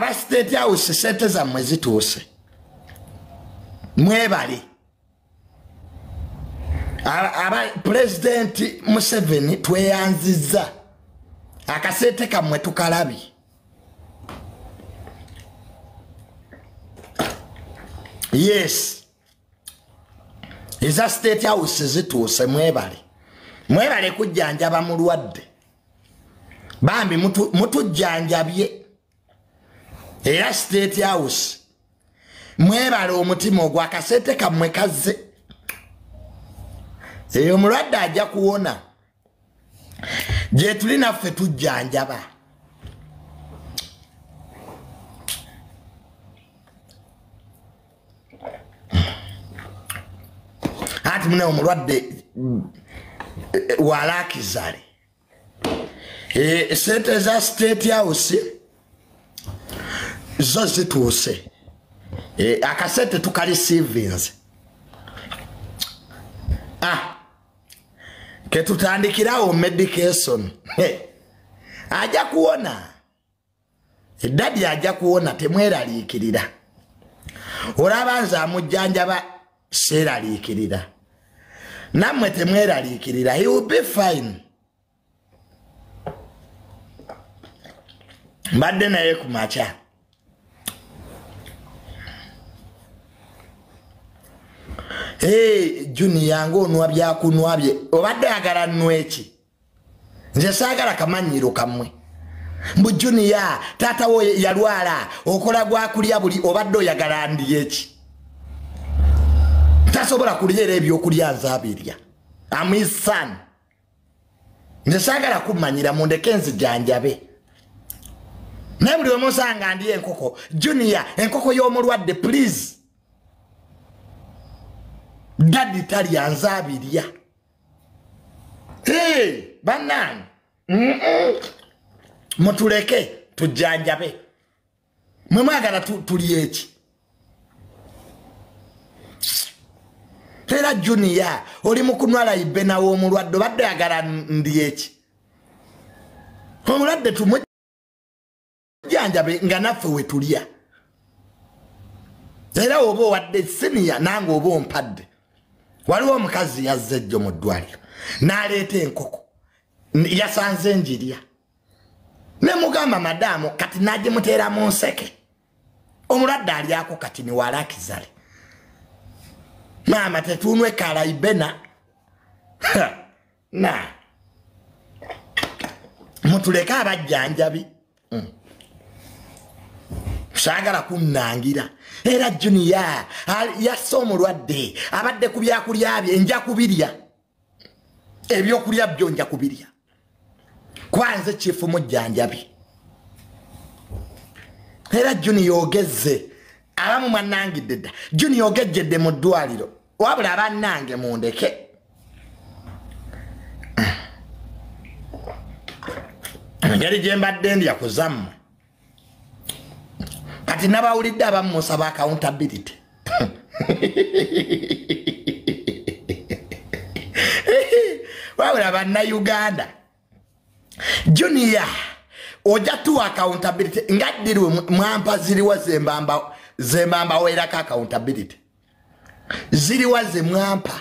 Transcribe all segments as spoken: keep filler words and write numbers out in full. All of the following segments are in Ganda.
aba state house sente za mwezi tuose mwebali aba president Museveni tweyanziza akasete kamwe tukalabi yes iza state house zituose mwebali mwebali kujjanjaba mulwadde bambi mutu mutujjanjabye era state house mwebale omutima ogwa kasete kamwe kaze eyo mulwadde ajja kuwona je tuli naffe tujjanjaba ati mune omulwadde walakizale e sente za state house zo zituuse e akasete tukali savings ah ketutandikirawo medication hey. Aja kuona edadi aja kuona temweralikirira olabanza amujjanjaba seralikirira namwe temweralikirira he will be fine mbadde naye kumacha hey junior ngo onwa byakunwabye obadde agala nnweki nze saagala kamanyiro kamwe mbu junior tata wo yalwala okola gwa kulya buli obadde oyagala ndiyeki tasobola kulya ebyokulya nzabirya I'm his son nze saagala kumanyira mundeke nzijanjabe nebuli omusanga ndiye enkoko junior enkoko y'omulwadde please daddy tali anzabirya hey banan mm -mm. mutuleke tujanjabe mwe mwagala tuliyeki tera junior oli mukunwala ibena wo mulwadde badde agala ndiyeki omulwadde tumwe janjabe nga naffe we tulya era obo wadde senior nange obo mpadde waliwo omukazi yazze jjo mu ddwaliro n'aleeta enkoko yasanze njirya ne mugamba madamu kati naje mutera mu nseke omulwadde alyako kati ni walakizale mama tetunwe kala ibena na mutuleka abajjanjabi mm. Sagala kunnangira era junior yasso omulwadde abadde ku byakulya bye nja kubirya ebyokulya byo nja kubirya kwanze chifu mujjanjabi era junior ogezze abamu mwanangidde dda junior ogejjedde mu ddwaliro wabula abannange mundeke ngeri gye mbadde ndya kuzammwe kati nabawulidde abamu musaba accountability wabula bannayuganda junior oja tu accountability ngaddirwe mwampa ziriwa zembamba zembamba weraka accountability ziriwa zemwampa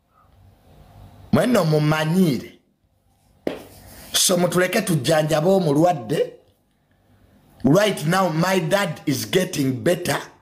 mweno mumanyire so mutuleke tujjanjaba omulwadde right now my dad is getting better